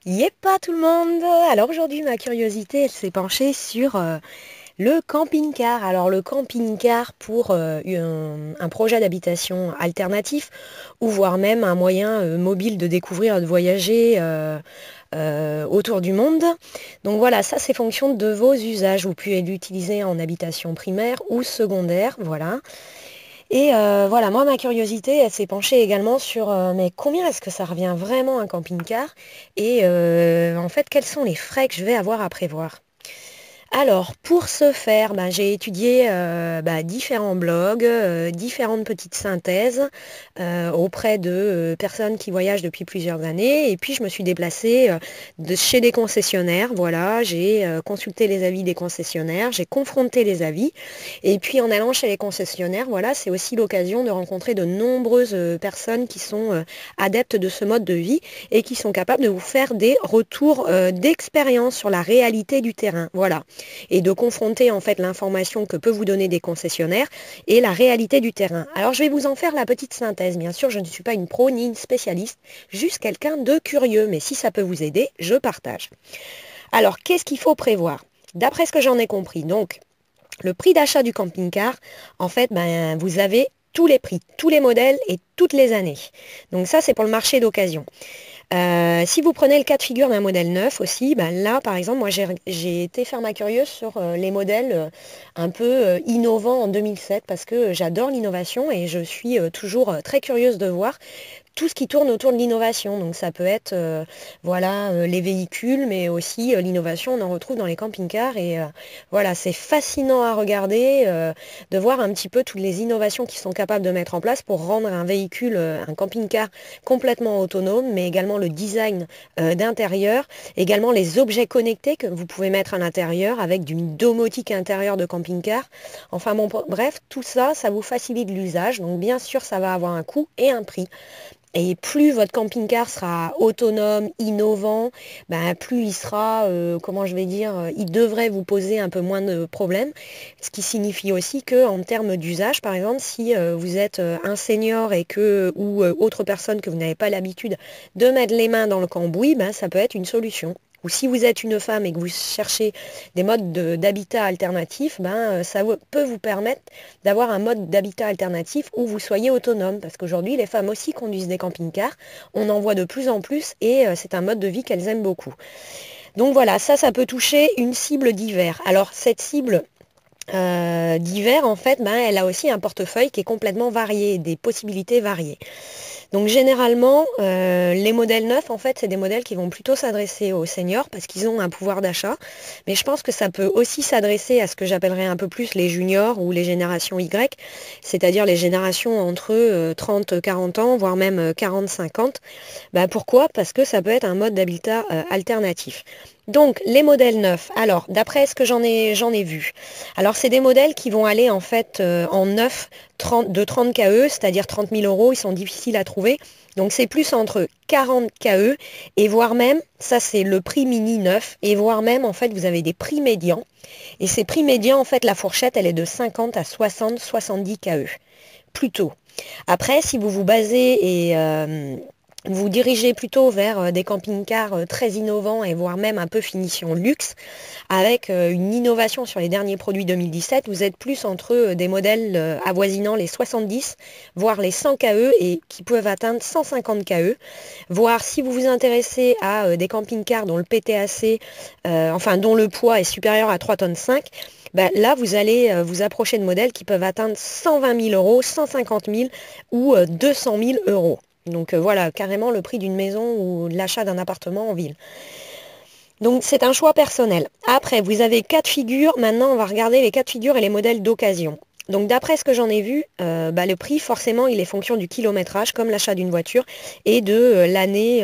Yeppa tout le monde! Alors aujourd'hui ma curiosité elle s'est penchée sur le camping-car. Alors le camping-car pour un projet d'habitation alternatif ou voire même un moyen mobile de découvrir, de voyager autour du monde. Donc voilà, ça c'est fonction de vos usages. Vous pouvez l'utiliser en habitation primaire ou secondaire, voilà. Et voilà, moi, ma curiosité, elle s'est penchée également sur mais combien est-ce que ça revient vraiment un camping-car? Et en fait, quels sont les frais que je vais avoir à prévoir? Alors, pour ce faire, ben, j'ai étudié différents blogs, différentes petites synthèses auprès de personnes qui voyagent depuis plusieurs années. Et puis, je me suis déplacée chez des concessionnaires. Voilà, j'ai consulté les avis des concessionnaires, j'ai confronté les avis. Et puis, en allant chez les concessionnaires, voilà, c'est aussi l'occasion de rencontrer de nombreuses personnes qui sont adeptes de ce mode de vie et qui sont capables de vous faire des retours d'expérience sur la réalité du terrain. Voilà, et de confronter en fait l'information que peut vous donner des concessionnaires et la réalité du terrain. Alors je vais vous en faire la petite synthèse. Bien sûr, je ne suis pas une pro ni une spécialiste, juste quelqu'un de curieux, mais si ça peut vous aider, je partage. Alors, qu'est-ce qu'il faut prévoir? D'après ce que j'en ai compris, donc, le prix d'achat du camping-car, en fait, ben, vous avez tous les prix, tous les modèles et toutes les années. Donc ça, c'est pour le marché d'occasion. Si vous prenez le cas de figure d'un modèle neuf aussi, ben là par exemple, moi j'ai été faire ma curieuse sur les modèles un peu innovants en 2007 parce que j'adore l'innovation et je suis toujours très curieuse de voir tout ce qui tourne autour de l'innovation. Donc ça peut être voilà, les véhicules, mais aussi l'innovation, on en retrouve dans les camping-cars. Et voilà, c'est fascinant à regarder, de voir un petit peu toutes les innovations qu'ils sont capables de mettre en place pour rendre un véhicule, un camping-car complètement autonome, mais également le design d'intérieur, également les objets connectés que vous pouvez mettre à l'intérieur avec du domotique intérieur de camping-car. Enfin bon, bref, tout ça, ça vous facilite l'usage. Donc bien sûr, ça va avoir un coût et un prix. Et plus votre camping-car sera autonome, innovant, ben plus il sera, comment je vais dire, il devrait vous poser un peu moins de problèmes. Ce qui signifie aussi que en termes d'usage, par exemple, si vous êtes un senior et que ou autre personne que vous n'avez pas l'habitude de mettre les mains dans le cambouis, ben ça peut être une solution. Ou si vous êtes une femme et que vous cherchez des modes d'habitat alternatifs, ben, peut vous permettre d'avoir un mode d'habitat alternatif où vous soyez autonome. Parce qu'aujourd'hui, les femmes aussi conduisent des camping-cars. On en voit de plus en plus et c'est un mode de vie qu'elles aiment beaucoup. Donc voilà, ça peut toucher une cible d'hiver. Alors cette cible d'hiver, en fait, ben, elle a aussi un portefeuille qui est complètement varié, des possibilités variées. Donc généralement, les modèles neufs, en fait, c'est des modèles qui vont plutôt s'adresser aux seniors parce qu'ils ont un pouvoir d'achat. Mais je pense que ça peut aussi s'adresser à ce que j'appellerais un peu plus les juniors ou les générations Y, c'est-à-dire les générations entre 30-40 ans, voire même 40-50. Bah, pourquoi? Parce que ça peut être un mode d'habitat alternatif. Donc, les modèles neufs. Alors, d'après ce que j'en ai vu. Alors, c'est des modèles qui vont aller en fait en neuf de 30 KE, c'est-à-dire 30 000 euros. Ils sont difficiles à trouver. Donc, c'est plus entre 40 KE et voire même, ça c'est le prix mini neuf, et voire même, en fait, vous avez des prix médians. Et ces prix médians, en fait, la fourchette, elle est de 50 à 60, 70 KE. Plutôt. Après, si vous vous basez et vous dirigez plutôt vers des camping-cars très innovants et voire même un peu finition luxe, avec une innovation sur les derniers produits 2017, vous êtes plus entre des modèles avoisinant les 70, voire les 100 KE et qui peuvent atteindre 150 KE, voire si vous vous intéressez à des camping-cars dont le PTAC, enfin dont le poids est supérieur à 3 tonnes 5, ben là, vous allez vous approcher de modèles qui peuvent atteindre 120 000 euros, 150 000 ou 200 000 euros. Donc voilà, carrément le prix d'une maison ou l'achat d'un appartement en ville. Donc c'est un choix personnel. Après, vous avez cas de figure. Maintenant, on va regarder les cas de figure et les modèles d'occasion. Donc d'après ce que j'en ai vu, le prix forcément il est fonction du kilométrage comme l'achat d'une voiture et de l'année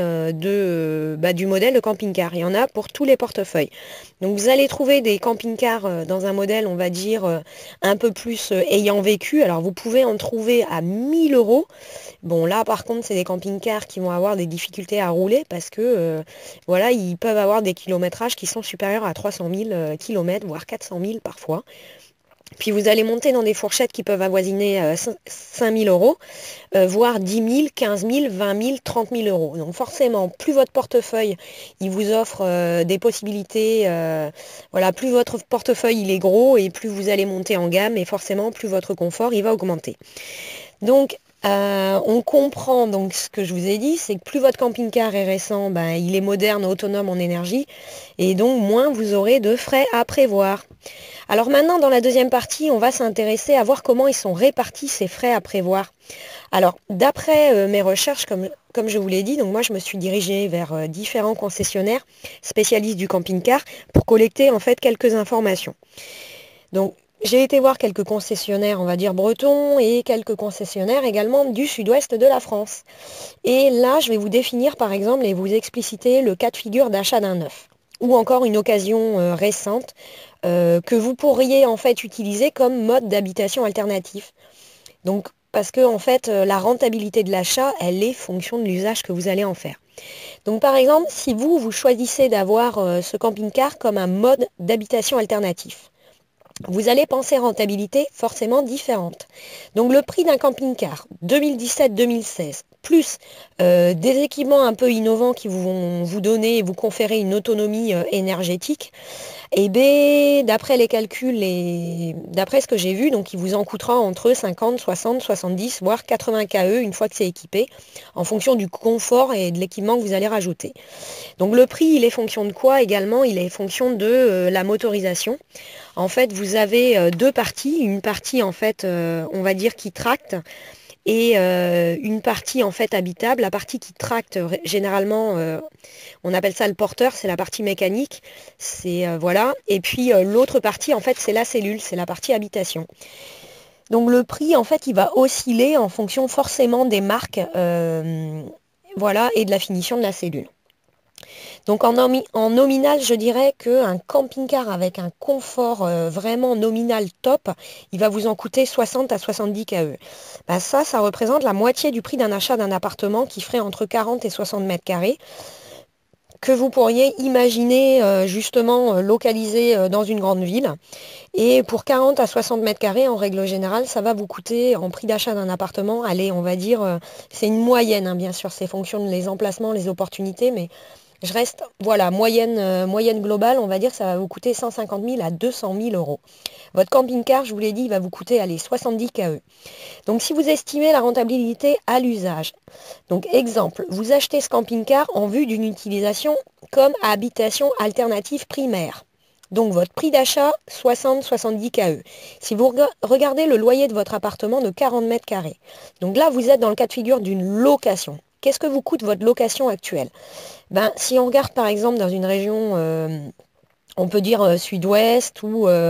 du modèle de camping-car. Il y en a pour tous les portefeuilles. Donc vous allez trouver des camping-cars dans un modèle on va dire un peu plus ayant vécu. Alors vous pouvez en trouver à 1000 euros. Bon là par contre c'est des camping-cars qui vont avoir des difficultés à rouler parce que voilà ils peuvent avoir des kilométrages qui sont supérieurs à 300 000 km voire 400 000 parfois. Puis vous allez monter dans des fourchettes qui peuvent avoisiner 5 000 euros, voire 10 000, 15 000, 20 000, 30 000 euros. Donc forcément, plus votre portefeuille il vous offre des possibilités, voilà, plus votre portefeuille il est gros et plus vous allez monter en gamme et forcément plus votre confort il va augmenter. Donc on comprend donc ce que je vous ai dit, c'est que plus votre camping-car est récent, ben, il est moderne, autonome en énergie, et donc moins vous aurez de frais à prévoir. Alors maintenant, dans la deuxième partie, on va s'intéresser à voir comment ils sont répartis ces frais à prévoir. Alors, d'après mes recherches, comme je vous l'ai dit, donc moi je me suis dirigée vers différents concessionnaires spécialistes du camping-car pour collecter en fait quelques informations. Donc, j'ai été voir quelques concessionnaires, on va dire bretons, et quelques concessionnaires également du sud-ouest de la France. Et là, je vais vous définir par exemple et vous expliciter le cas de figure d'achat d'un neuf, ou encore une occasion récente que vous pourriez en fait utiliser comme mode d'habitation alternatif. Donc, parce que en fait, la rentabilité de l'achat, elle est fonction de l'usage que vous allez en faire. Donc par exemple, si vous choisissez d'avoir ce camping-car comme un mode d'habitation alternatif, vous allez penser rentabilité forcément différente. Donc le prix d'un camping-car 2017-2016, plus des équipements un peu innovants qui vont vous donner et vous conférer une autonomie énergétique, et bien d'après les calculs et d'après ce que j'ai vu, donc il vous en coûtera entre 50, 60, 70, voire 80 KE une fois que c'est équipé, en fonction du confort et de l'équipement que vous allez rajouter. Donc le prix, il est fonction de quoi également? Il est fonction de la motorisation. En fait, vous avez deux parties. Une partie, en fait, on va dire qui tracte et une partie, en fait, habitable. La partie qui tracte, généralement, on appelle ça le porteur, c'est la partie mécanique. C'est, voilà. Et puis, l'autre partie, en fait, c'est la cellule, c'est la partie habitation. Donc le prix, en fait, il va osciller en fonction forcément des marques, voilà, et de la finition de la cellule. Donc en nominal, je dirais qu'un camping-car avec un confort vraiment nominal top, il va vous en coûter 60 à 70 KE. Ben ça représente la moitié du prix d'un achat d'un appartement qui ferait entre 40 et 60 mètres carrés, que vous pourriez imaginer justement localisé dans une grande ville. Et pour 40 à 60 mètres carrés, en règle générale, ça va vous coûter en prix d'achat d'un appartement, allez, on va dire, c'est une moyenne, hein, bien sûr, c'est fonction des emplacements, les opportunités, mais je reste, voilà, moyenne globale, on va dire que ça va vous coûter 150 000 à 200 000 euros. Votre camping-car, je vous l'ai dit, il va vous coûter, allez, 70 KE. Donc si vous estimez la rentabilité à l'usage, donc exemple, vous achetez ce camping-car en vue d'une utilisation comme habitation alternative primaire. Donc votre prix d'achat, 60-70 KE. Si vous regardez le loyer de votre appartement de 40 mètres carrés, donc là vous êtes dans le cas de figure d'une location. Qu'est-ce que vous coûte votre location actuelle? Ben, si on regarde par exemple dans une région, on peut dire sud-ouest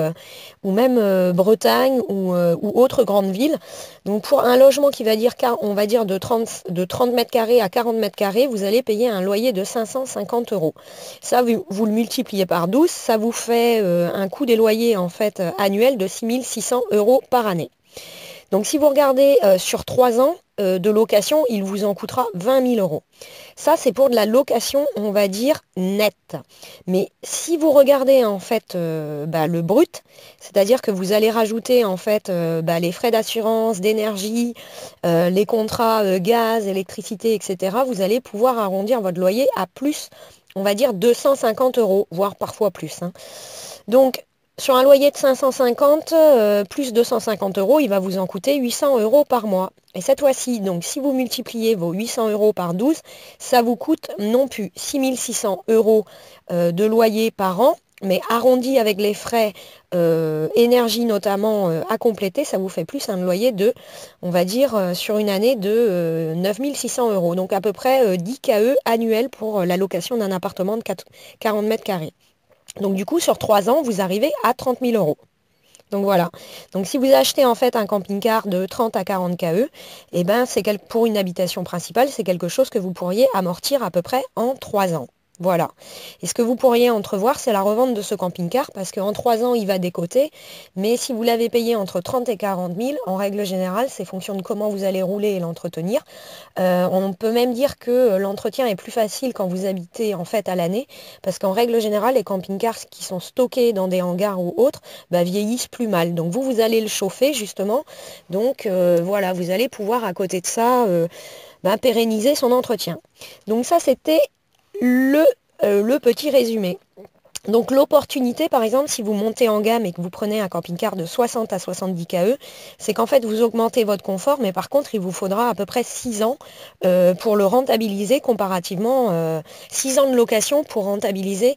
ou même Bretagne ou autre grande ville, donc pour un logement qui va dire, on va dire de 30 mètres carrés à 40 mètres carrés, vous allez payer un loyer de 550 euros. Ça, vous le multipliez par 12, ça vous fait un coût des loyers en fait annuel de 6 600 euros par année. Donc si vous regardez sur 3 ans de location, il vous en coûtera 20 000 euros. Ça, c'est pour de la location, on va dire, nette. Mais si vous regardez en fait le brut, c'est-à-dire que vous allez rajouter en fait les frais d'assurance, d'énergie, les contrats gaz, électricité, etc., vous allez pouvoir arrondir votre loyer à plus, on va dire, 250 euros, voire parfois plus, hein. Donc, sur un loyer de 550, plus 250 euros, il va vous en coûter 800 euros par mois. Et cette fois-ci, donc si vous multipliez vos 800 euros par 12, ça vous coûte non plus 6 600 euros de loyer par an, mais arrondi avec les frais énergie notamment à compléter, ça vous fait plus un loyer de, on va dire, sur une année de 9 600 euros. Donc à peu près 10 KE annuels pour la location d'un appartement de 40 mètres carrés. Donc du coup, sur 3 ans, vous arrivez à 30 000 euros. Donc voilà. Donc si vous achetez en fait un camping-car de 30 à 40 KE, pour une habitation principale, c'est quelque chose que vous pourriez amortir à peu près en 3 ans. Voilà. Et ce que vous pourriez entrevoir, c'est la revente de ce camping-car, parce qu'en 3 ans, il va décoter. Mais si vous l'avez payé entre 30 et 40 000, en règle générale, c'est fonction de comment vous allez rouler et l'entretenir. On peut même dire que l'entretien est plus facile quand vous habitez en fait à l'année, parce qu'en règle générale, les camping-cars qui sont stockés dans des hangars ou autres, vieillissent plus mal. Donc vous allez le chauffer justement. Donc voilà, vous allez pouvoir à côté de ça pérenniser son entretien. Donc ça, c'était le, le petit résumé. Donc l'opportunité, par exemple, si vous montez en gamme et que vous prenez un camping-car de 60 à 70 kE, c'est qu'en fait vous augmentez votre confort, mais par contre il vous faudra à peu près 6 ans pour le rentabiliser comparativement, 6 ans de location pour rentabiliser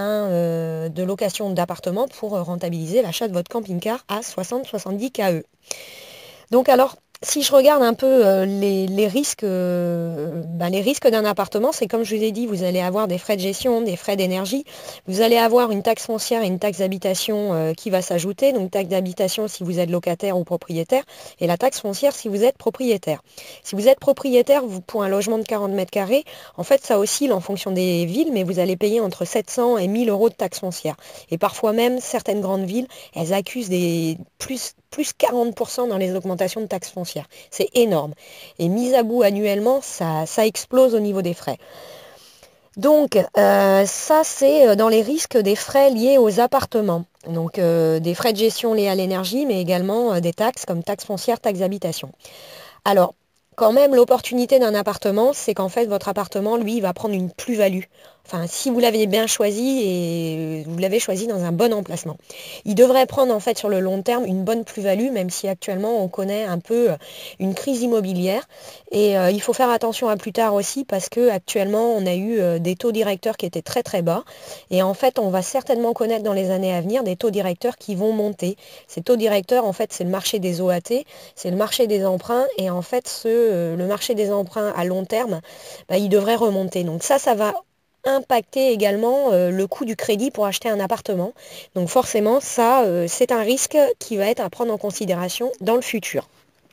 de location d'appartement pour rentabiliser l'achat de votre camping-car à 60-70 kE. Donc alors, si je regarde un peu les risques, les risques d'un appartement, c'est comme je vous ai dit, vous allez avoir des frais de gestion, des frais d'énergie, vous allez avoir une taxe foncière et une taxe d'habitation qui va s'ajouter, donc taxe d'habitation si vous êtes locataire ou propriétaire, et la taxe foncière si vous êtes propriétaire. Si vous êtes propriétaire, pour un logement de 40 mètres carrés, en fait ça oscille en fonction des villes, mais vous allez payer entre 700 et 1000 euros de taxe foncière. Et parfois même, certaines grandes villes, elles accusent des plus 40% dans les augmentations de taxes foncières. C'est énorme. Et mis à bout annuellement, ça explose au niveau des frais. Donc, ça, c'est dans les risques des frais liés aux appartements. Donc, des frais de gestion liés à l'énergie, mais également des taxes comme taxes foncières, taxes d'habitation. Alors, quand même, l'opportunité d'un appartement, c'est qu'en fait, votre appartement, lui, va prendre une plus-value. Enfin, si vous l'avez bien choisi et vous l'avez choisi dans un bon emplacement. Il devrait prendre, en fait, sur le long terme, une bonne plus-value, même si actuellement, on connaît un peu une crise immobilière. Et il faut faire attention à plus tard aussi, parce que actuellement, on a eu des taux directeurs qui étaient très, très bas. Et en fait, on va certainement connaître dans les années à venir des taux directeurs qui vont monter. Ces taux directeurs, en fait, c'est le marché des OAT, c'est le marché des emprunts. Et en fait, le marché des emprunts à long terme, il devrait remonter. Donc ça va impacter également le coût du crédit pour acheter un appartement. Donc forcément, ça, c'est un risque qui va être à prendre en considération dans le futur.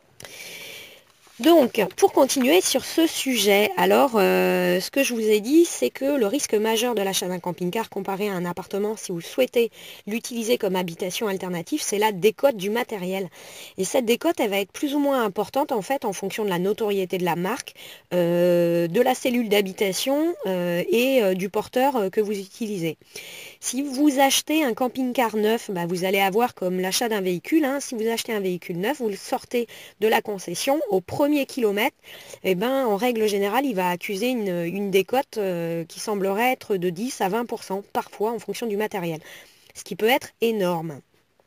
Donc, pour continuer sur ce sujet, alors ce que je vous ai dit, c'est que le risque majeur de l'achat d'un camping-car comparé à un appartement, si vous souhaitez l'utiliser comme habitation alternative, c'est la décote du matériel. Et cette décote, elle va être plus ou moins importante en fait en fonction de la notoriété de la marque, de la cellule d'habitation et du porteur que vous utilisez. Si vous achetez un camping-car neuf, vous allez avoir comme l'achat d'un véhicule. Si vous achetez un véhicule neuf, vous le sortez de la concession au premier kilomètre. En règle générale, il va accuser une décote qui semblerait être de 10 à 20% parfois en fonction du matériel, ce qui peut être énorme.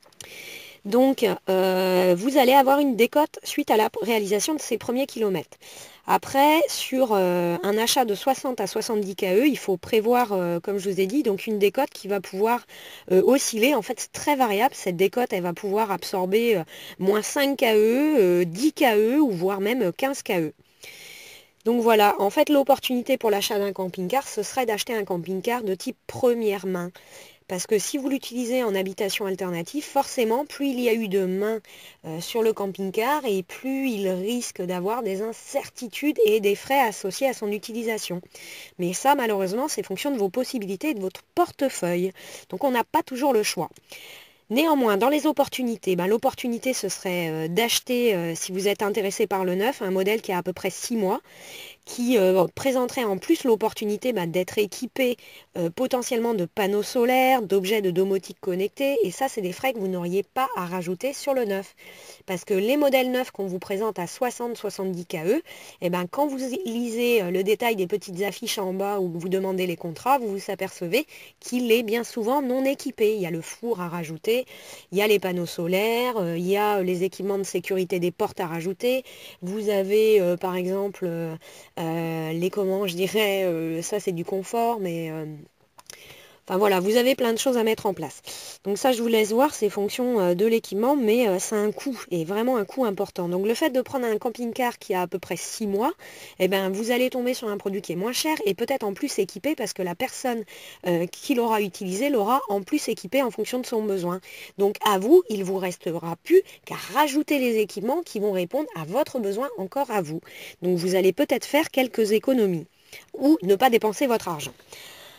Donc, vous allez avoir une décote suite à la réalisation de ces premiers kilomètres. Après, sur un achat de 60 à 70 kE, il faut prévoir, comme je vous ai dit, donc une décote qui va pouvoir osciller. En fait, c'est très variable. Cette décote, elle va pouvoir absorber moins 5 kE, 10 kE ou voire même 15 kE. Donc voilà, en fait, l'opportunité pour l'achat d'un camping-car, ce serait d'acheter un camping-car de type première main. Parce que si vous l'utilisez en habitation alternative, forcément, plus il y a eu de mains sur le camping-car et plus il risque d'avoir des incertitudes et des frais associés à son utilisation. Mais ça, malheureusement, c'est fonction de vos possibilités et de votre portefeuille. Donc on n'a pas toujours le choix. Néanmoins, dans les opportunités, l'opportunité ce serait d'acheter, si vous êtes intéressé par le neuf, un modèle qui a à peu près 6 mois, qui présenterait en plus l'opportunité d'être équipé potentiellement de panneaux solaires, d'objets de domotique connectés. Et ça, c'est des frais que vous n'auriez pas à rajouter sur le neuf. Parce que les modèles neufs qu'on vous présente à 60-70 kE, quand vous lisez le détail des petites affiches en bas où vous demandez les contrats, vous vous apercevez qu'il est bien souvent non équipé. Il y a le four à rajouter, il y a les panneaux solaires, il y a les équipements de sécurité des portes à rajouter. Vous avez par exemple comment je dirais, ça c'est du confort, mais enfin voilà, vous avez plein de choses à mettre en place. Donc ça, je vous laisse voir, c'est fonction de l'équipement, mais ça a un coût, et vraiment un coût important. Donc le fait de prendre un camping-car qui a à peu près 6 mois, vous allez tomber sur un produit qui est moins cher et peut-être en plus équipé parce que la personne qui l'aura utilisé l'aura en plus équipé en fonction de son besoin. Donc à vous, il ne vous restera plus qu'à rajouter les équipements qui vont répondre à votre besoin encore à vous. Donc vous allez peut-être faire quelques économies ou ne pas dépenser votre argent.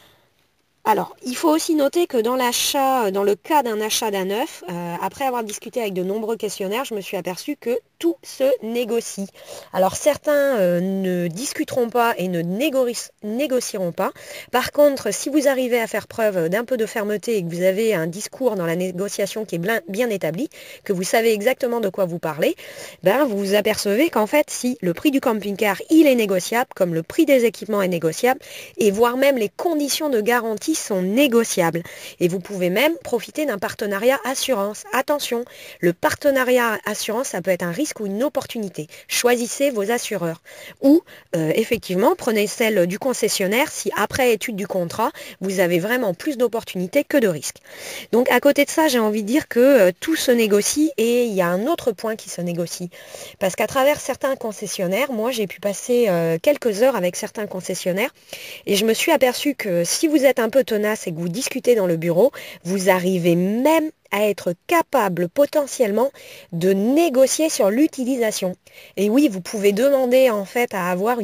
Alors, il faut aussi noter que dans l'achat, dans le cas d'un achat d'un œuf, après avoir discuté avec de nombreux questionnaires, je me suis aperçue que tout se négocie. Alors, certains ne discuteront pas et ne négocieront pas. Par contre, si vous arrivez à faire preuve d'un peu de fermeté et que vous avez un discours dans la négociation qui est bien établi, que vous savez exactement de quoi vous parlez, ben, vous vous apercevez qu'en fait, si le prix du camping-car, il est négociable, comme le prix des équipements est négociable, et voire même les conditions de garantie sont négociables. Et vous pouvez même profiter d'un partenariat assurance. Attention, le partenariat assurance, ça peut être un risque ou une opportunité. Choisissez vos assureurs. Ou, effectivement, prenez celle du concessionnaire si après étude du contrat, vous avez vraiment plus d'opportunités que de risques. Donc à côté de ça, j'ai envie de dire que tout se négocie et il y a un autre point qui se négocie. Parce qu'à travers certains concessionnaires, moi j'ai pu passer quelques heures avec certains concessionnaires et je me suis aperçue que si vous êtes un peu tenace et que vous discutez dans le bureau, vous arrivez même à être capable potentiellement de négocier sur l'utilisation. Et oui, vous pouvez demander en fait à avoir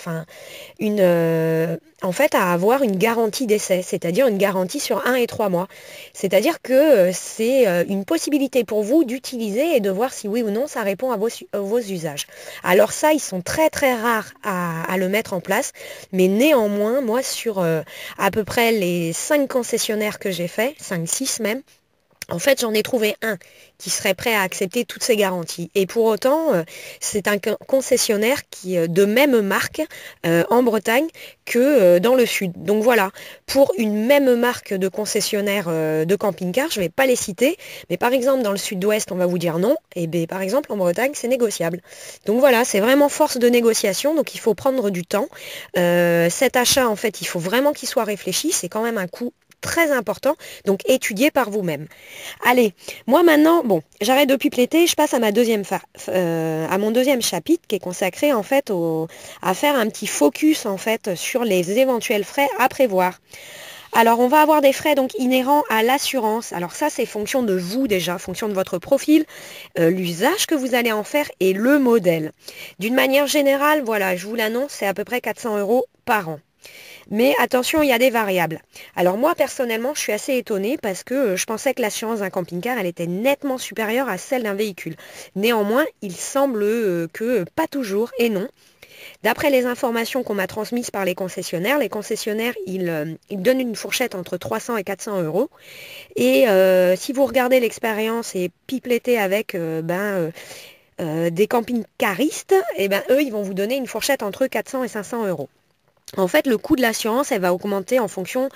à avoir une garantie d'essai, c'est-à-dire une garantie sur 1 et 3 mois. C'est-à-dire que c'est une possibilité pour vous d'utiliser et de voir si oui ou non ça répond à vos usages. Alors ça, ils sont très très rares à le mettre en place, mais néanmoins, moi sur à peu près les 5 concessionnaires que j'ai fait, 5-6 même, en fait, j'en ai trouvé un qui serait prêt à accepter toutes ces garanties. Et pour autant, c'est un concessionnaire qui de même marque en Bretagne que dans le sud. Donc voilà, pour une même marque de concessionnaire de camping-car, je ne vais pas les citer, mais par exemple dans le sud-ouest, on va vous dire non, et bien par exemple en Bretagne, c'est négociable. Donc voilà, c'est vraiment force de négociation, donc il faut prendre du temps. Cet achat, en fait, il faut vraiment qu'il soit réfléchi, c'est quand même un coût très important, donc étudiez par vous-même. Allez, moi maintenant, bon, j'arrête de pipeleter, je passe à à mon deuxième chapitre qui est consacré en fait à faire un petit focus en fait sur les éventuels frais à prévoir. Alors, on va avoir des frais donc inhérents à l'assurance. Alors ça, c'est fonction de vous déjà, fonction de votre profil, l'usage que vous allez en faire et le modèle. D'une manière générale, voilà, je vous l'annonce, c'est à peu près 400 € par an. Mais attention, il y a des variables. Alors moi, personnellement, je suis assez étonnée parce que je pensais que l'assurance d'un camping-car, elle était nettement supérieure à celle d'un véhicule. Néanmoins, il semble que pas toujours, et non. D'après les informations qu'on m'a transmises par les concessionnaires, ils donnent une fourchette entre 300 et 400 €. Et si vous regardez l'expérience et pipelettez avec des camping-caristes, eh ben, eux, ils vont vous donner une fourchette entre 400 et 500 €. En fait, le coût de l'assurance, elle va augmenter en fonction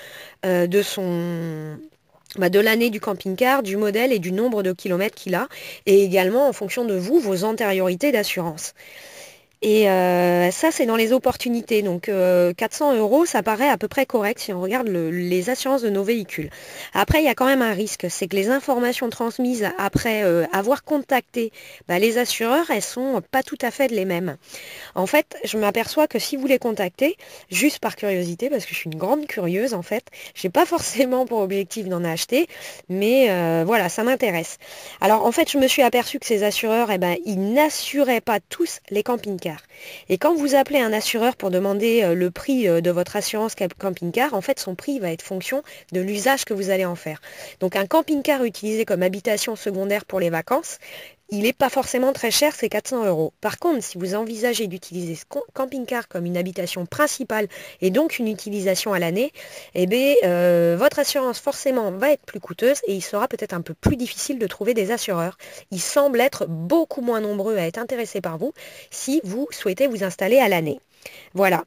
de l'année du camping-car, du modèle et du nombre de kilomètres qu'il a, et également en fonction de vous, vos antériorités d'assurance. Et ça, c'est dans les opportunités. Donc 400 €, ça paraît à peu près correct si on regarde les assurances de nos véhicules. Après, il y a quand même un risque, c'est que les informations transmises après avoir contacté les assureurs, elles sont pas tout à fait les mêmes. En fait, je m'aperçois que si vous les contactez, juste par curiosité, parce que je suis une grande curieuse en fait, j'ai pas forcément pour objectif d'en acheter, mais voilà, ça m'intéresse. Alors en fait, je me suis aperçue que ces assureurs, ils n'assuraient pas tous les camping-cars. Et quand vous appelez un assureur pour demander le prix de votre assurance camping-car, en fait, son prix va être fonction de l'usage que vous allez en faire. Donc un camping-car utilisé comme habitation secondaire pour les vacances, il n'est pas forcément très cher, c'est 400 €. Par contre, si vous envisagez d'utiliser ce camping-car comme une habitation principale et donc une utilisation à l'année, votre assurance forcément va être plus coûteuse et il sera peut-être un peu plus difficile de trouver des assureurs. Ils semblent être beaucoup moins nombreux à être intéressés par vous si vous souhaitez vous installer à l'année. Voilà.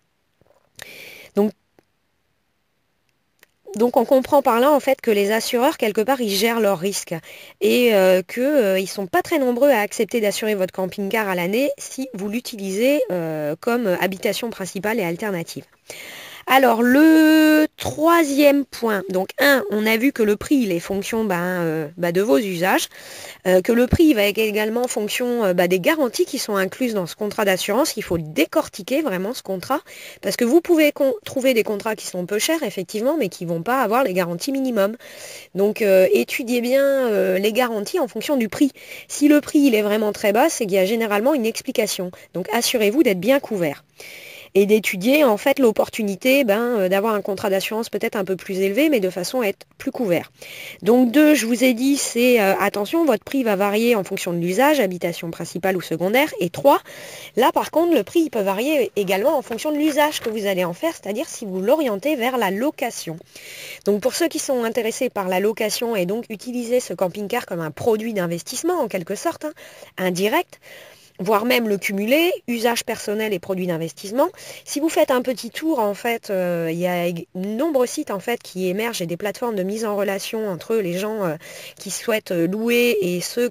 Donc on comprend par là en fait que les assureurs, quelque part, ils gèrent leurs risques et qu'ils ne sont pas très nombreux à accepter d'assurer votre camping-car à l'année si vous l'utilisez comme habitation principale et alternative. Alors, le troisième point, donc on a vu que le prix, il est fonction de vos usages, que le prix va être également fonction des garanties qui sont incluses dans ce contrat d'assurance. Il faut décortiquer vraiment ce contrat, parce que vous pouvez trouver des contrats qui sont peu chers, effectivement, mais qui ne vont pas avoir les garanties minimum. Donc, étudiez bien les garanties en fonction du prix. Si le prix, il est vraiment très bas, c'est qu'il y a généralement une explication. Donc, assurez-vous d'être bien couvert. et d'étudier en fait l'opportunité d'avoir un contrat d'assurance peut-être un peu plus élevé, mais de façon à être plus couvert. Donc 2, je vous ai dit, c'est attention, votre prix va varier en fonction de l'usage, habitation principale ou secondaire. Et 3, là par contre, le prix il peut varier également en fonction de l'usage que vous allez en faire, c'est-à-dire si vous l'orientez vers la location. Donc pour ceux qui sont intéressés par la location et donc utiliser ce camping-car comme un produit d'investissement en quelque sorte, indirect, voire même le cumuler, usage personnel et produits d'investissement. Si vous faites un petit tour, en fait, il y a de nombreux sites en fait qui émergent et des plateformes de mise en relation entre les gens qui souhaitent louer et ceux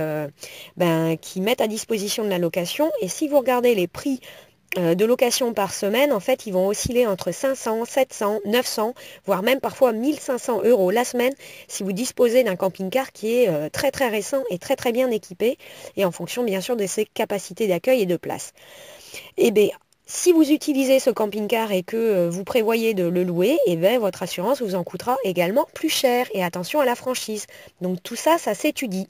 qui mettent à disposition de la location. Et si vous regardez les prix de location par semaine, en fait, ils vont osciller entre 500, 700, 900, voire même parfois 1500 € la semaine si vous disposez d'un camping-car qui est très très récent et très très bien équipé et en fonction bien sûr de ses capacités d'accueil et de place. Et bien, si vous utilisez ce camping-car et que vous prévoyez de le louer, et bien votre assurance vous en coûtera également plus cher. Et attention à la franchise. Donc tout ça, ça s'étudie.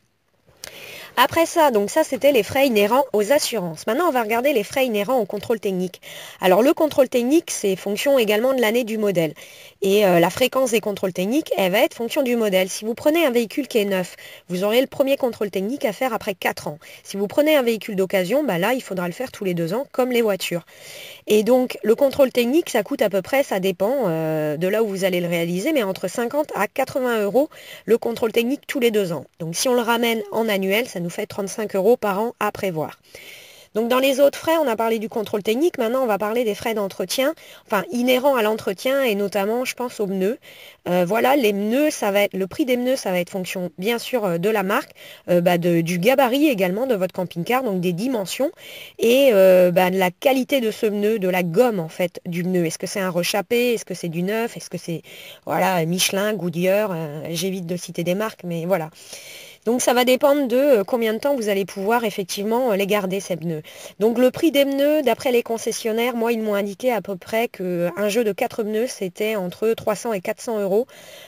Après ça, donc ça c'était les frais inhérents aux assurances. Maintenant, on va regarder les frais inhérents au contrôle technique. Alors le contrôle technique, c'est fonction également de l'année du modèle. Et la fréquence des contrôles techniques, elle va être fonction du modèle. Si vous prenez un véhicule qui est neuf, vous aurez le premier contrôle technique à faire après 4 ans. Si vous prenez un véhicule d'occasion, là, il faudra le faire tous les 2 ans, comme les voitures. Et donc, le contrôle technique, ça coûte à peu près, ça dépend de là où vous allez le réaliser, mais entre 50 à 80 € le contrôle technique tous les 2 ans. Donc, si on le ramène en annuel, ça nous fait 35 € par an à prévoir. Donc dans les autres frais, on a parlé du contrôle technique, maintenant on va parler des frais d'entretien, enfin inhérents à l'entretien et notamment je pense aux pneus. Voilà, les pneus, ça va être le prix des pneus, ça va être fonction bien sûr de la marque, du gabarit également de votre camping-car, donc des dimensions et de la qualité de ce pneu, de la gomme en fait du pneu. Est-ce que c'est un rechappé, est-ce que c'est du neuf, est-ce que c'est voilà Michelin, Goodyear, j'évite de citer des marques, mais voilà. Donc ça va dépendre de combien de temps vous allez pouvoir effectivement les garder ces pneus. Donc le prix des pneus, d'après les concessionnaires, moi ils m'ont indiqué à peu près qu'un jeu de 4 pneus c'était entre 300 et 400 €.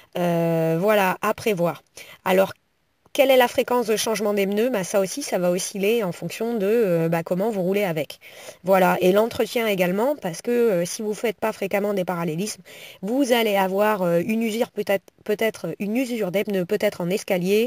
Voilà, à prévoir. Alors quelle est la fréquence de changement des pneus? Ça aussi, ça va osciller en fonction de comment vous roulez avec. Voilà, et l'entretien également, parce que si vous ne faites pas fréquemment des parallélismes, vous allez avoir une usure peut-être une usure des pneus, peut-être en escalier,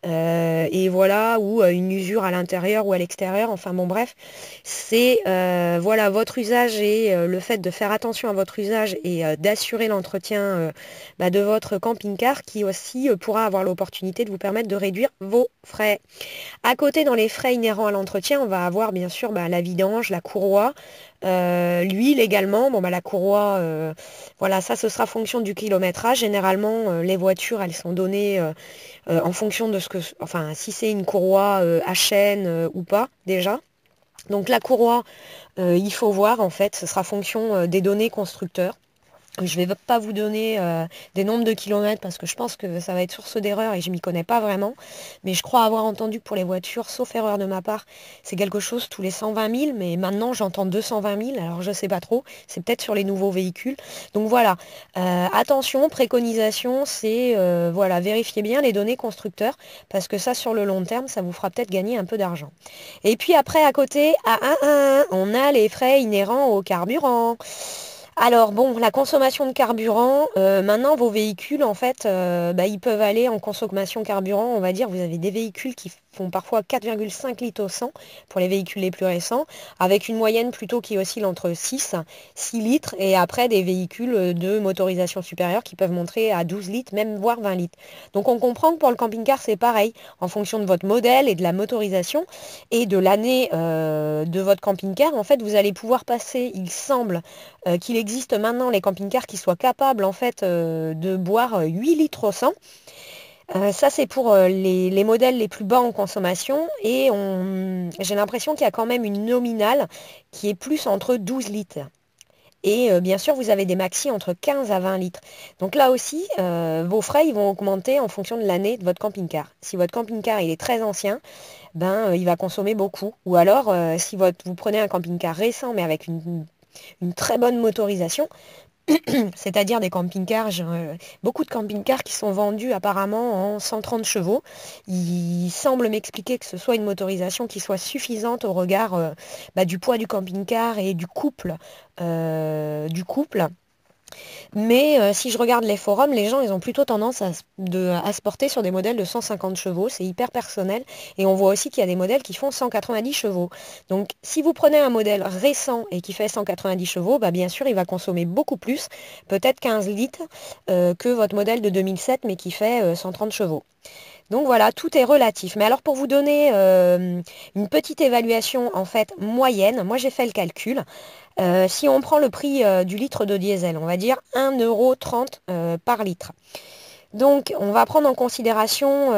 et voilà, ou une usure à l'intérieur ou à l'extérieur. Enfin bon, bref, c'est voilà votre usage et le fait de faire attention à votre usage et d'assurer l'entretien de votre camping-car qui aussi pourra avoir l'opportunité de vous permettre de réduire vos frais. À côté, dans les frais inhérents à l'entretien, on va avoir bien sûr la vidange, la courroie, l'huile également. La courroie, voilà, ça ce sera fonction du kilométrage. Généralement, les voitures, elles sont données en fonction de si c'est une courroie à chaîne ou pas déjà. Donc la courroie, il faut voir en fait, ce sera fonction des données constructeurs. Je ne vais pas vous donner des nombres de kilomètres parce que je pense que ça va être source d'erreur et je m'y connais pas vraiment. Mais je crois avoir entendu que pour les voitures, sauf erreur de ma part, c'est quelque chose tous les 120 000. Mais maintenant, j'entends 220 000. Alors, je ne sais pas trop. C'est peut-être sur les nouveaux véhicules. Donc, voilà. Attention, préconisation, c'est vérifiez bien les données constructeurs parce que ça, sur le long terme, ça vous fera peut-être gagner un peu d'argent. Et puis après, à côté, on a les frais inhérents au carburant. Alors bon, la consommation de carburant, maintenant vos véhicules en fait, ils peuvent aller en consommation carburant, on va dire, vous avez des véhicules qui font parfois 4,5 litres au 100 pour les véhicules les plus récents, avec une moyenne plutôt qui oscille entre 6 litres, et après des véhicules de motorisation supérieure qui peuvent monter à 12 litres, même voire 20 litres. Donc on comprend que pour le camping-car c'est pareil, en fonction de votre modèle et de la motorisation et de l'année de votre camping-car, en fait vous allez pouvoir passer, il semble qu'il existe maintenant les camping-cars qui soient capables en fait de boire 8 litres au 100. Ça c'est pour les modèles les plus bas en consommation et j'ai l'impression qu'il y a quand même une nominale qui est plus entre 12 litres. Et bien sûr, vous avez des maxi entre 15 à 20 litres. Donc là aussi, vos frais ils vont augmenter en fonction de l'année de votre camping-car. Si votre camping-car il est très ancien, il va consommer beaucoup. Ou alors, si vous prenez un camping-car récent mais avec une très bonne motorisation, c'est-à-dire des camping-cars, beaucoup de camping-cars qui sont vendus apparemment en 130 chevaux. Il semble m'expliquer que ce soit une motorisation qui soit suffisante au regard du poids du camping-car et du couple. Mais si je regarde les forums, les gens, ils ont plutôt tendance à se porter sur des modèles de 150 chevaux. C'est hyper personnel. Et on voit aussi qu'il y a des modèles qui font 190 chevaux. Donc, si vous prenez un modèle récent et qui fait 190 chevaux, bah, bien sûr, il va consommer beaucoup plus, peut-être 15 litres, que votre modèle de 2007, mais qui fait 130 chevaux. Donc voilà, tout est relatif. Mais alors pour vous donner une petite évaluation en fait moyenne, moi j'ai fait le calcul. Si on prend le prix du litre de diesel, on va dire 1,30 € par litre. Donc, on va prendre en considération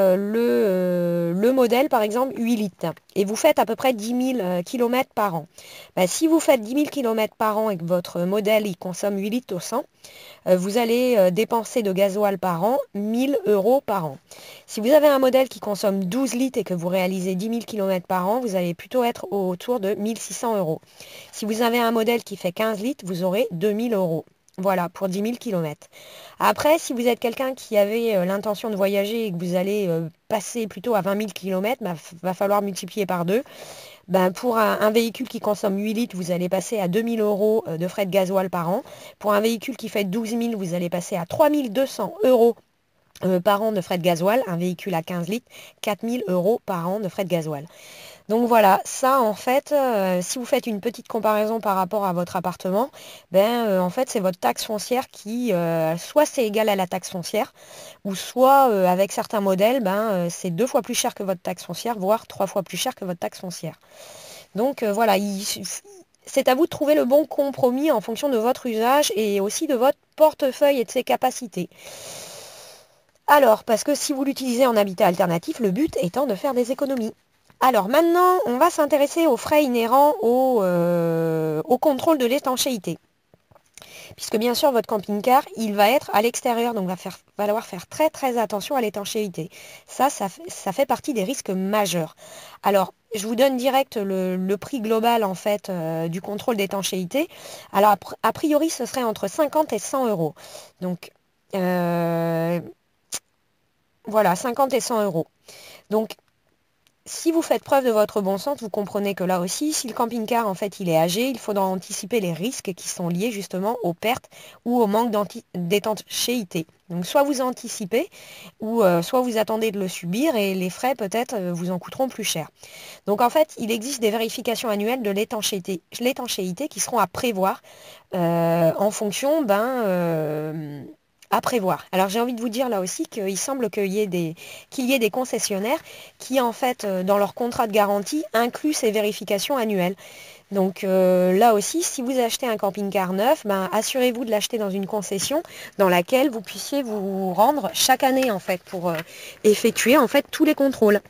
le modèle, par exemple, 8 litres. Et vous faites à peu près 10 000 km par an. Bah, si vous faites 10 000 km par an et que votre modèle il consomme 8 litres au 100, vous allez dépenser de gasoil par an 1 000 € par an. Si vous avez un modèle qui consomme 12 litres et que vous réalisez 10 000 km par an, vous allez plutôt être autour de 1 600 €. Si vous avez un modèle qui fait 15 litres, vous aurez 2 000 €. Voilà, pour 10 000 km. Après, si vous êtes quelqu'un qui avait l'intention de voyager et que vous allez passer plutôt à 20 000 km, va falloir multiplier par 2. Ben, pour un véhicule qui consomme 8 litres, vous allez passer à 2 000 € de frais de gasoil par an. Pour un véhicule qui fait 12 000, vous allez passer à 3 200 € par an de frais de gasoil. Un véhicule à 15 litres, 4 000 € par an de frais de gasoil. Donc voilà, ça en fait, si vous faites une petite comparaison par rapport à votre appartement, en fait c'est votre taxe foncière qui, soit c'est égal à la taxe foncière, ou soit avec certains modèles, c'est 2 fois plus cher que votre taxe foncière, voire 3 fois plus cher que votre taxe foncière. Donc voilà, c'est à vous de trouver le bon compromis en fonction de votre usage et aussi de votre portefeuille et de ses capacités. Alors, parce que si vous l'utilisez en habitat alternatif, le but étant de faire des économies. Alors maintenant, on va s'intéresser aux frais inhérents au contrôle de l'étanchéité. Puisque bien sûr, votre camping-car, il va être à l'extérieur, donc va falloir faire très très attention à l'étanchéité. Ça fait partie des risques majeurs. Alors, je vous donne direct le prix global en fait du contrôle d'étanchéité. Alors, a priori, ce serait entre 50 et 100 €. Donc, voilà, 50 et 100 €. Donc, si vous faites preuve de votre bon sens, vous comprenez que là aussi, si le camping-car en fait il est âgé, il faudra anticiper les risques qui sont liés justement aux pertes ou au manque d'étanchéité. Donc soit vous anticipez ou soit vous attendez de le subir et les frais peut-être vous en coûteront plus cher. Donc en fait, il existe des vérifications annuelles de l'étanchéité qui seront à prévoir en fonction à prévoir. Alors j'ai envie de vous dire là aussi qu'il semble qu'il y ait des concessionnaires qui en fait dans leur contrat de garantie incluent ces vérifications annuelles. Donc là aussi, si vous achetez un camping-car neuf, assurez-vous de l'acheter dans une concession dans laquelle vous puissiez vous rendre chaque année en fait pour effectuer en fait tous les contrôles.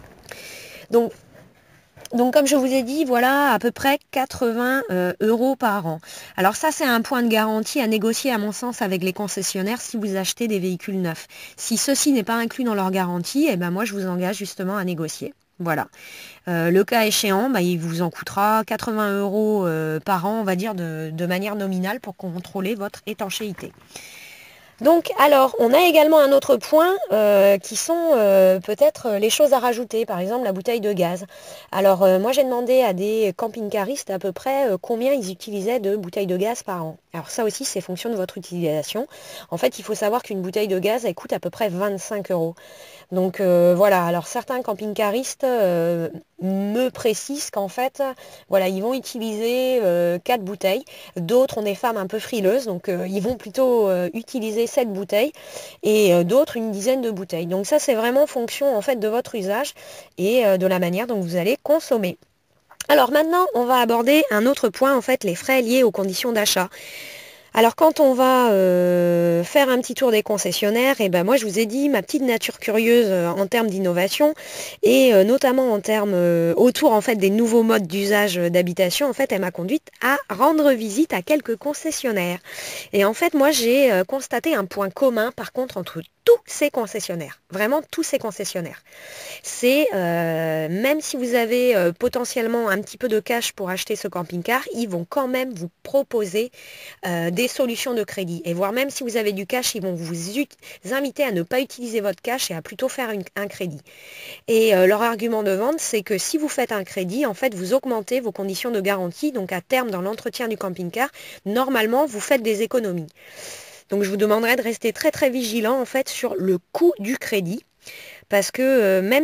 Donc comme je vous ai dit, voilà à peu près 80 € par an. Alors ça c'est un point de garantie à négocier à mon sens avec les concessionnaires si vous achetez des véhicules neufs. Si ceci n'est pas inclus dans leur garantie, moi je vous engage justement à négocier. Voilà. Le cas échéant, il vous en coûtera 80 € par an, on va dire, de manière nominale pour contrôler votre étanchéité. Donc, alors, on a également un autre point qui sont peut-être les choses à rajouter, par exemple la bouteille de gaz. Alors, moi j'ai demandé à des camping-caristes à peu près combien ils utilisaient de bouteilles de gaz par an. Alors ça aussi, c'est fonction de votre utilisation. En fait, il faut savoir qu'une bouteille de gaz, elle coûte à peu près 25 €. Donc voilà, alors certains camping-caristes me précisent qu'en fait, voilà, ils vont utiliser 4 bouteilles. D'autres ont des femmes un peu frileuses, donc ils vont plutôt utiliser 7 bouteilles et d'autres une dizaine de bouteilles. Donc ça, c'est vraiment fonction en fait de votre usage et de la manière dont vous allez consommer. Alors maintenant, on va aborder un autre point, en fait, les frais liés aux conditions d'achat. Alors quand on va faire un petit tour des concessionnaires, moi je vous ai dit ma petite nature curieuse en termes d'innovation et notamment en termes autour en fait des nouveaux modes d'usage d'habitation, en fait elle m'a conduite à rendre visite à quelques concessionnaires. Et en fait moi j'ai constaté un point commun par contre entre tous ces concessionnaires, vraiment tous ces concessionnaires. C'est même si vous avez potentiellement un petit peu de cash pour acheter ce camping-car, ils vont quand même vous proposer des solutions de crédit. Et voire même si vous avez du cash, ils vont vous inviter à ne pas utiliser votre cash et à plutôt faire un crédit. Et leur argument de vente, c'est que si vous faites un crédit, en fait, vous augmentez vos conditions de garantie. Donc à terme, dans l'entretien du camping-car, normalement, vous faites des économies. Donc je vous demanderai de rester très très vigilant en fait sur le coût du crédit. Parce que même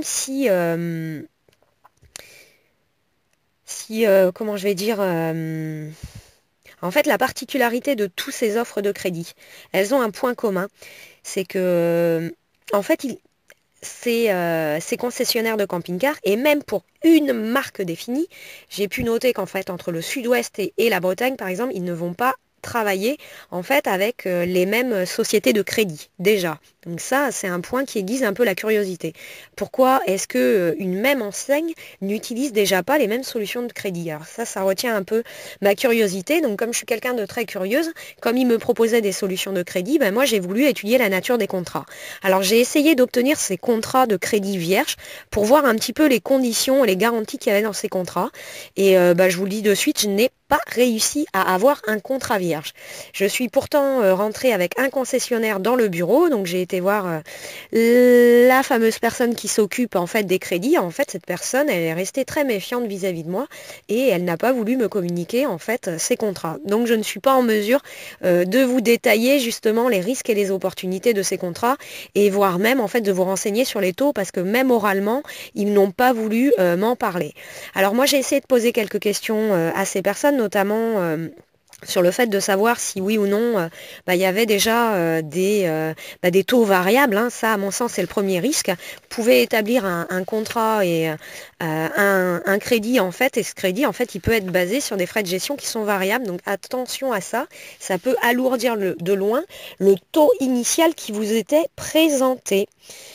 comment je vais dire, en fait, la particularité de toutes ces offres de crédit, elles ont un point commun, c'est que, en fait, ces concessionnaires de camping-car, et même pour une marque définie, j'ai pu noter qu'en fait, entre le Sud-Ouest et la Bretagne, par exemple, ils ne vont pas travailler en fait avec les mêmes sociétés de crédit déjà. Donc ça, c'est un point qui aiguise un peu la curiosité. Pourquoi est-ce que une même enseigne n'utilise déjà pas les mêmes solutions de crédit? Alors ça retient un peu ma curiosité. Donc comme je suis quelqu'un de très curieuse, comme il me proposait des solutions de crédit, ben moi j'ai voulu étudier la nature des contrats. Alors j'ai essayé d'obtenir ces contrats de crédit vierges pour voir un petit peu les conditions et les garanties qu'il y avait dans ces contrats. Et je vous le dis de suite, je n'ai pas réussi à avoir un contrat vierge. Je suis pourtant rentrée avec un concessionnaire dans le bureau, donc j'ai été voir la fameuse personne qui s'occupe en fait des crédits. En fait, cette personne, elle est restée très méfiante vis-à-vis de moi et elle n'a pas voulu me communiquer en fait ses contrats. Donc je ne suis pas en mesure de vous détailler justement les risques et les opportunités de ces contrats et voire même en fait de vous renseigner sur les taux parce que même oralement, ils n'ont pas voulu m'en parler. Alors moi, j'ai essayé de poser quelques questions à ces personnes, notamment sur le fait de savoir si oui ou non il y avait déjà des taux variables. Hein. Ça, à mon sens, c'est le premier risque. Vous pouvez établir un contrat et un crédit, en fait, et ce crédit, en fait, il peut être basé sur des frais de gestion qui sont variables. Donc attention à ça. Ça peut alourdir de loin le taux initial qui vous était présenté.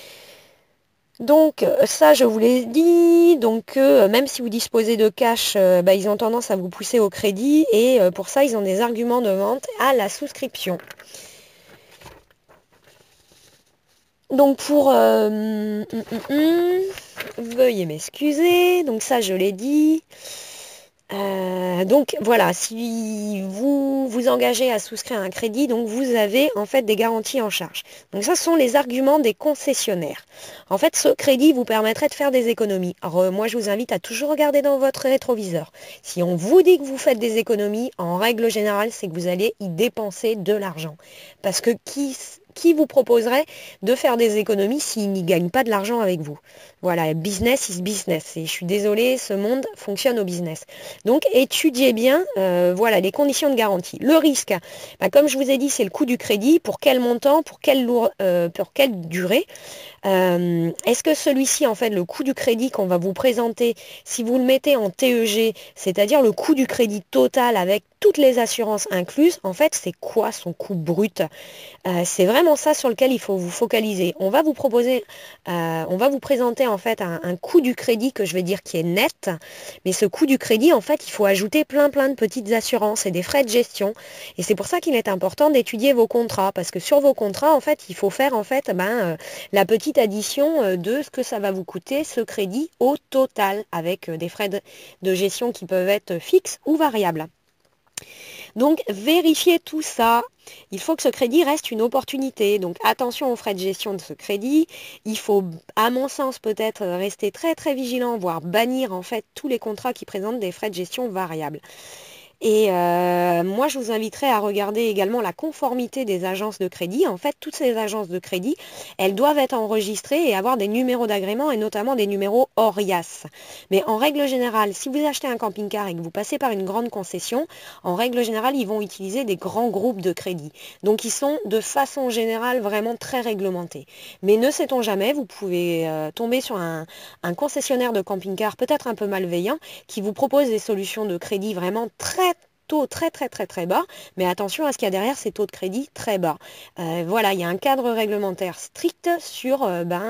Donc ça, je vous l'ai dit, donc même si vous disposez de cash, ils ont tendance à vous pousser au crédit et pour ça, ils ont des arguments de vente à la souscription. Donc veuillez m'excuser, donc ça, je l'ai dit. Donc voilà, si vous vous engagez à souscrire un crédit, donc vous avez en fait des garanties en charge. Donc ça, ce sont les arguments des concessionnaires. En fait, ce crédit vous permettrait de faire des économies. Alors moi, je vous invite à toujours regarder dans votre rétroviseur. Si on vous dit que vous faites des économies, en règle générale, c'est que vous allez y dépenser de l'argent. Parce que qui vous proposerait de faire des économies s'il n'y gagne pas de l'argent avec vous? Voilà, business is business. Et je suis désolée, ce monde fonctionne au business. Donc, étudiez bien les conditions de garantie. Le risque, comme je vous ai dit, c'est le coût du crédit. Pour quel montant, pour quelle durée? Est-ce que celui-ci, en fait, le coût du crédit qu'on va vous présenter, si vous le mettez en TEG, c'est-à-dire le coût du crédit total avec toutes les assurances incluses, en fait, c'est quoi son coût brut? C'est vraiment ça sur lequel il faut vous focaliser. On va vous présenter en fait un coût du crédit que je vais dire qui est net, mais ce coût du crédit, en fait, il faut ajouter plein de petites assurances et des frais de gestion. Et c'est pour ça qu'il est important d'étudier vos contrats, parce que sur vos contrats, en fait, il faut faire en fait la petite addition de ce que ça va vous coûter ce crédit au total, avec des frais de gestion qui peuvent être fixes ou variables. Donc vérifiez tout ça. Il faut que ce crédit reste une opportunité. Donc attention aux frais de gestion de ce crédit. Il faut, à mon sens, peut-être rester très vigilant, voire bannir en fait tous les contrats qui présentent des frais de gestion variables. Et moi, je vous inviterai à regarder également la conformité des agences de crédit. En fait, toutes ces agences de crédit, elles doivent être enregistrées et avoir des numéros d'agrément et notamment des numéros ORIAS. Mais en règle générale, si vous achetez un camping-car et que vous passez par une grande concession, en règle générale, ils vont utiliser des grands groupes de crédit. Donc, ils sont de façon générale vraiment très réglementés. Mais ne sait-on jamais, vous pouvez tomber sur un concessionnaire de camping-car peut-être un peu malveillant qui vous propose des solutions de crédit vraiment taux très bas, mais attention à ce qu'il y a derrière ces taux de crédit très bas. Il y a un cadre réglementaire strict sur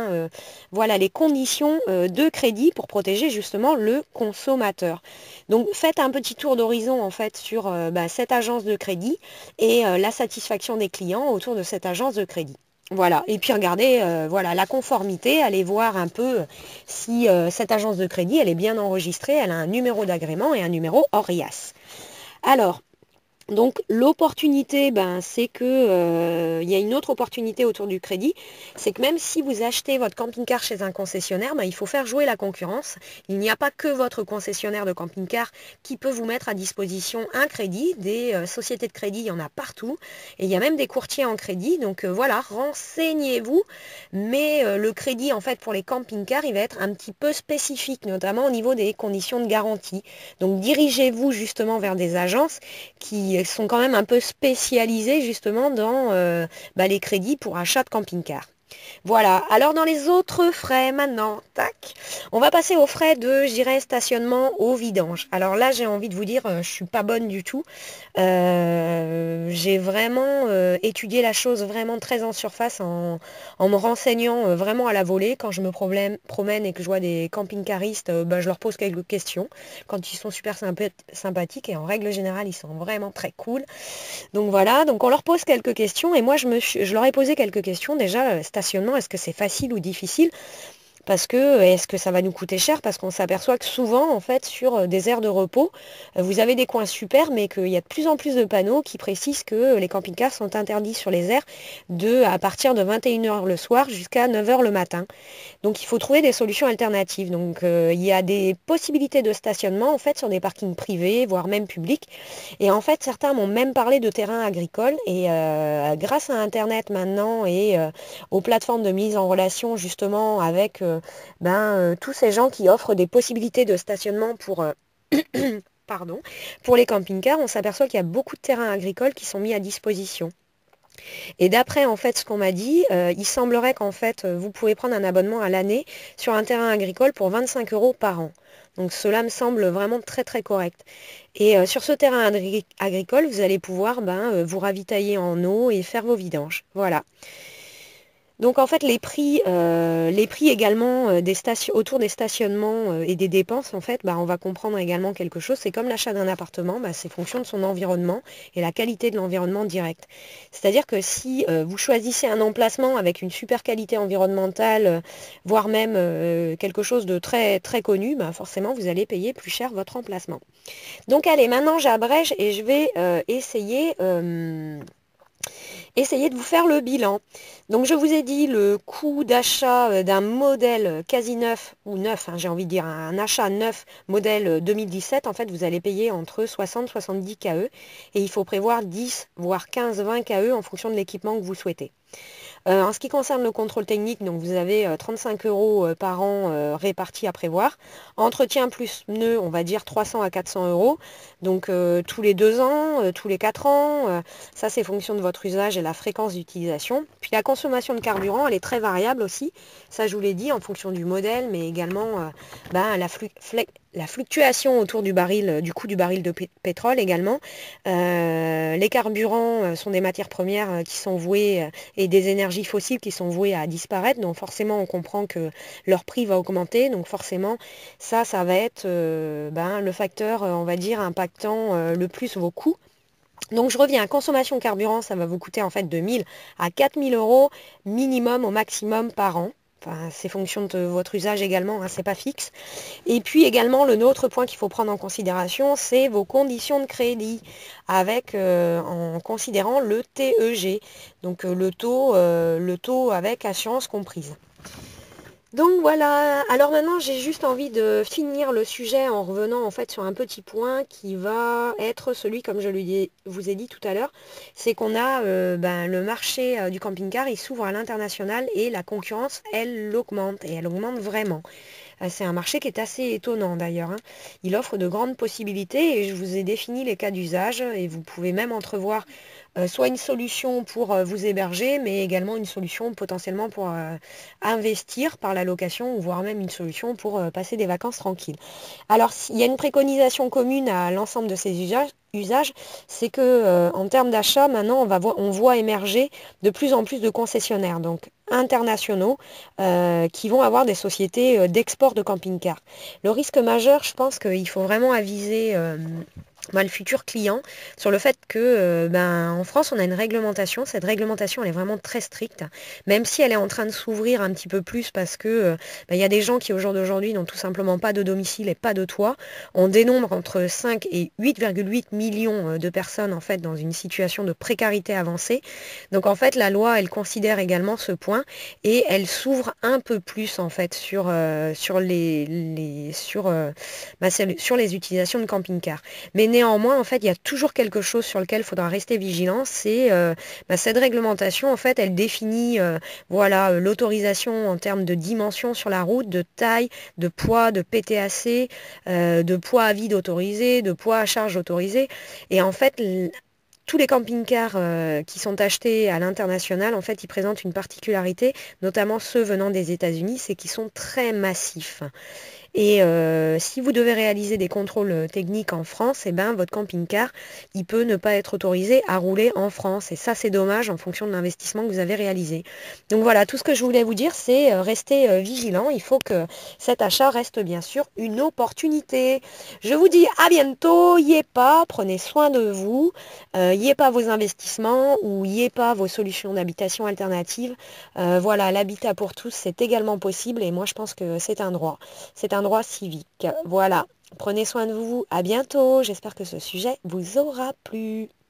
les conditions de crédit pour protéger justement le consommateur. Donc faites un petit tour d'horizon en fait sur cette agence de crédit et la satisfaction des clients autour de cette agence de crédit. Voilà, et puis regardez, voilà, la conformité, allez voir un peu si cette agence de crédit, elle est bien enregistrée, elle a un numéro d'agrément et un numéro ORIAS. Alors, donc l'opportunité, c'est que il y a une autre opportunité autour du crédit, c'est que même si vous achetez votre camping-car chez un concessionnaire, il faut faire jouer la concurrence. Il n'y a pas que votre concessionnaire de camping-car qui peut vous mettre à disposition un crédit. Des sociétés de crédit, il y en a partout. Et il y a même des courtiers en crédit. Donc voilà, renseignez-vous. Mais le crédit, en fait, pour les camping-cars, il va être un petit peu spécifique, notamment au niveau des conditions de garantie. Donc dirigez-vous justement vers des agences qui sont quand même un peu spécialisés justement dans les crédits pour achat de camping-car. Voilà, alors dans les autres frais maintenant, tac, on va passer aux frais de, je dirais, stationnement au vidange. Alors là, j'ai envie de vous dire, je suis pas bonne du tout. J'ai vraiment étudié la chose vraiment très en surface en me renseignant vraiment à la volée. Quand je me promène et que je vois des camping-caristes, je leur pose quelques questions. Quand ils sont super sympathiques et en règle générale, ils sont vraiment très cool. Donc voilà, donc on leur pose quelques questions et moi je leur ai posé quelques questions. Déjà, stationnement, est-ce que c'est facile ou difficile? Parce que est-ce que ça va nous coûter cher? Parce qu'on s'aperçoit que souvent, en fait, sur des aires de repos, vous avez des coins super, mais qu'il y a de plus en plus de panneaux qui précisent que les camping-cars sont interdits sur les aires à partir de 21h le soir jusqu'à 9h le matin. Donc il faut trouver des solutions alternatives. Donc il y a des possibilités de stationnement en fait sur des parkings privés, voire même publics. Et en fait certains m'ont même parlé de terrains agricoles. Et grâce à Internet maintenant et aux plateformes de mise en relation justement avec tous ces gens qui offrent des possibilités de stationnement pour pardon, pour les camping-cars, on s'aperçoit qu'il y a beaucoup de terrains agricoles qui sont mis à disposition. Et d'après en fait ce qu'on m'a dit, il semblerait qu'en fait vous pouvez prendre un abonnement à l'année sur un terrain agricole pour 25 € par an. Donc cela me semble vraiment très très correct. Et sur ce terrain agricole, vous allez pouvoir vous ravitailler en eau et faire vos vidanges. Voilà. Donc en fait les prix également autour des stationnements et des dépenses, en fait, on va comprendre également quelque chose. C'est comme l'achat d'un appartement, c'est fonction de son environnement et la qualité de l'environnement direct. C'est-à-dire que si vous choisissez un emplacement avec une super qualité environnementale, voire même quelque chose de très très connu, forcément vous allez payer plus cher votre emplacement. Donc allez, maintenant j'abrège et je vais essayer de vous faire le bilan. Donc je vous ai dit le coût d'achat d'un modèle quasi neuf, ou neuf, j'ai envie de dire un achat neuf modèle 2017, en fait vous allez payer entre 60 et 70 KE et il faut prévoir 10 voire 15-20 KE en fonction de l'équipement que vous souhaitez. En ce qui concerne le contrôle technique, donc vous avez 35 € par an répartis à prévoir. Entretien plus pneus, on va dire 300 à 400 €. Donc tous les 2 ans, tous les 4 ans, ça c'est fonction de votre usage et la fréquence d'utilisation. Puis la consommation de carburant, elle est très variable aussi. Ça je vous l'ai dit, en fonction du modèle, mais également la fluctuation autour du baril, du coût du baril de pétrole également. Les carburants sont des matières premières qui sont vouées et des énergies fossiles qui sont vouées à disparaître. Donc forcément, on comprend que leur prix va augmenter. Donc forcément, ça va être le facteur, on va dire, impactant le plus vos coûts. Donc je reviens, consommation carburant, ça va vous coûter en fait de 1000 à 4000 € minimum au maximum par an. Enfin, c'est fonction de votre usage également, c'est pas fixe. Et puis également, autre point qu'il faut prendre en considération, c'est vos conditions de crédit, avec en considérant le TEG, donc le taux avec assurance comprise. Donc voilà, alors maintenant j'ai juste envie de finir le sujet en revenant en fait sur un petit point qui va être celui, comme je vous ai dit tout à l'heure, c'est qu'on a le marché du camping-car, il s'ouvre à l'international et la concurrence, elle augmente et elle augmente vraiment. C'est un marché qui est assez étonnant d'ailleurs. Il offre de grandes possibilités et je vous ai défini les cas d'usage et vous pouvez même entrevoir soit une solution pour vous héberger, mais également une solution potentiellement pour investir par la location, ou voire même une solution pour passer des vacances tranquilles. Alors, il y a une préconisation commune à l'ensemble de ces usages, c'est que en termes d'achat, maintenant, on voit émerger de plus en plus de concessionnaires, donc internationaux, qui vont avoir des sociétés d'export de camping-cars. Le risque majeur, je pense qu'il faut vraiment aviser le futur client sur le fait que en France on a une réglementation, cette réglementation elle est vraiment très stricte, même si elle est en train de s'ouvrir un petit peu plus parce que il y a des gens qui au jour d'aujourd'hui n'ont tout simplement pas de domicile et pas de toit. On dénombre entre 5 et 8,8 millions de personnes en fait dans une situation de précarité avancée. Donc en fait la loi elle considère également ce point et elle s'ouvre un peu plus en fait sur les utilisations de camping-car. Mais néanmoins, en fait, il y a toujours quelque chose sur lequel il faudra rester vigilant. C'est cette réglementation, en fait, elle définit voilà, l'autorisation en termes de dimension sur la route, de taille, de poids, de PTAC, de poids à vide autorisé, de poids à charge autorisé. Et en fait, tous les camping-cars qui sont achetés à l'international, en fait, ils présentent une particularité, notamment ceux venant des États-Unis, c'est qu'ils sont très massifs. Et si vous devez réaliser des contrôles techniques en France, eh ben, votre camping-car, il peut ne pas être autorisé à rouler en France. Et ça, c'est dommage en fonction de l'investissement que vous avez réalisé. Donc voilà, tout ce que je voulais vous dire, c'est rester vigilant. Il faut que cet achat reste bien sûr une opportunité. Je vous dis à bientôt. Y est pas, prenez soin de vous. Y est pas vos investissements ou y est pas vos solutions d'habitation alternatives. Voilà, l'habitat pour tous, c'est également possible et moi, je pense que c'est un droit. C'est un droit civique. Voilà. Prenez soin de vous. À bientôt. J'espère que ce sujet vous aura plu.